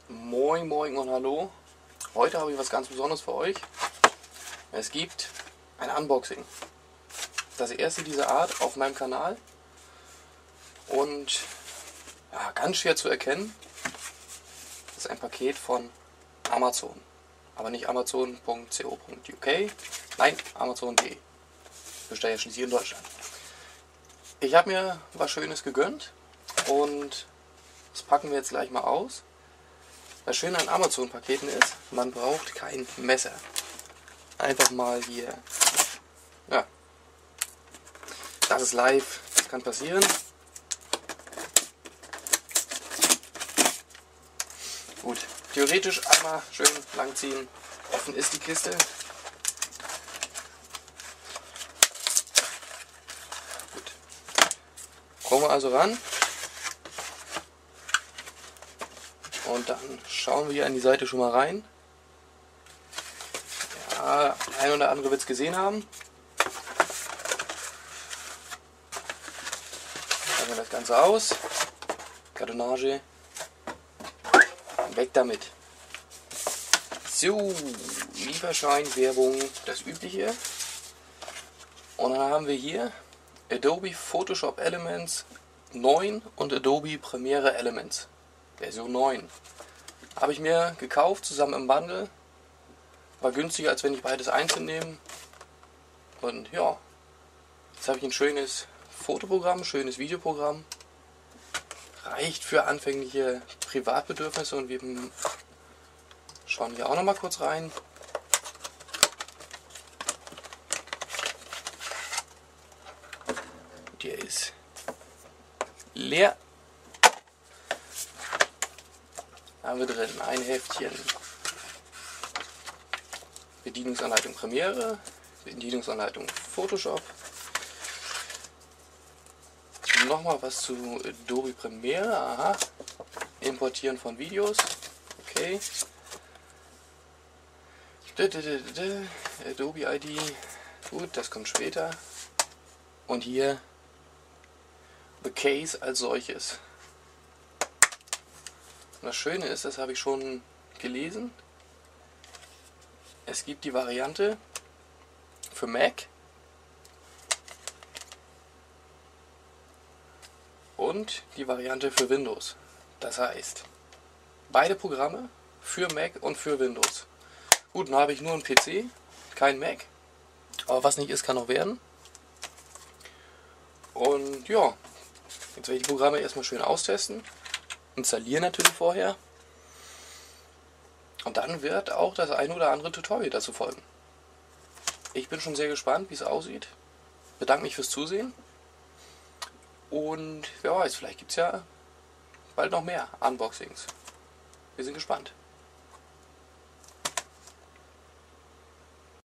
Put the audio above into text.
Moin Moin und hallo. Heute habe ich was ganz Besonderes für euch. Es gibt ein Unboxing. Das erste dieser Art auf meinem Kanal. Und ja, ganz schwer zu erkennen. Das ist ein Paket von Amazon. Aber nicht amazon.co.uk. Nein, amazon.de. Bestelle ja schließlich in Deutschland. Ich habe mir was Schönes gegönnt. Und das packen wir jetzt gleich mal aus. Das Schöne an Amazon-Paketen ist, man braucht kein Messer. Einfach mal hier. Ja. Das ist live. Das kann passieren. Gut. Theoretisch einmal schön langziehen. Offen ist die Kiste. Gut. Kommen wir also ran. Und dann schauen wir hier an die Seite schon mal rein. Ja, der ein oder andere wird es gesehen haben. Packen wir das Ganze aus. Kartonage. Weg damit. So, Lieferschein, Werbung, das Übliche. Und dann haben wir hier Adobe Photoshop Elements 9 und Adobe Premiere Elements. Version 9. Habe ich mir gekauft, zusammen im Bundle. War günstiger, als wenn ich beides einzeln nehme. Und ja, jetzt habe ich ein schönes Fotoprogramm, schönes Videoprogramm. Reicht für anfängliche Privatbedürfnisse und wir schauen hier auch noch mal kurz rein. Der ist leer. Haben wir drin ein Heftchen Bedienungsanleitung Premiere, Bedienungsanleitung Photoshop, nochmal was zu Adobe Premiere, aha, Importieren von Videos, okay, Adobe ID, gut, das kommt später, und hier The Case als solches. Und das Schöne ist, das habe ich schon gelesen, es gibt die Variante für Mac und die Variante für Windows. Das heißt, beide Programme für Mac und für Windows. Gut, dann habe ich nur einen PC, kein Mac, aber was nicht ist, kann noch werden. Und ja, jetzt werde ich die Programme erstmal schön austesten. Installieren natürlich vorher. Und dann wird auch das ein oder andere Tutorial dazu folgen. Ich bin schon sehr gespannt, wie es aussieht. Bedanke mich fürs Zusehen. Und wer weiß, vielleicht gibt es ja bald noch mehr Unboxings. Wir sind gespannt.